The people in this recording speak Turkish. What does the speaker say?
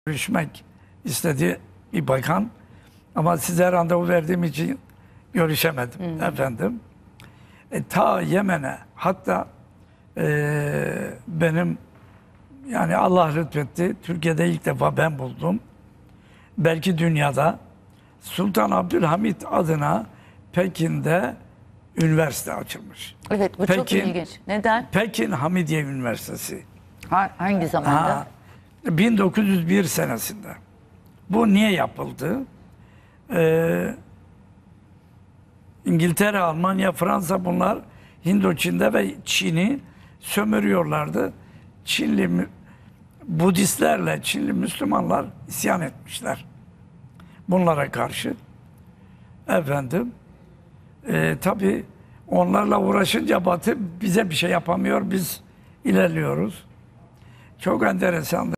görüşmek istedi bir bakan. Ama size randevu verdiğim için görüşemedim efendim. Ta Yemen'e hatta benim yani Allah lütfetti. Türkiye'de ilk defa ben buldum. Belki dünyada Sultan Abdülhamit adına Pekin'de üniversite açılmış. Evet, bu çok ilginç. Neden? Pekin Hamidiye Üniversitesi. Hangi zamanda? 1901 senesinde. Bu niye yapıldı? İngiltere, Almanya, Fransa bunlar Hindoçin'de ve Çin'i sömürüyorlardı. Çinli Budistlerle Çinli Müslümanlar isyan etmişler. Bunlara karşı. Efendim, tabii onlarla uğraşınca Batı bize bir şey yapamıyor, biz ilerliyoruz. Çok enteresan.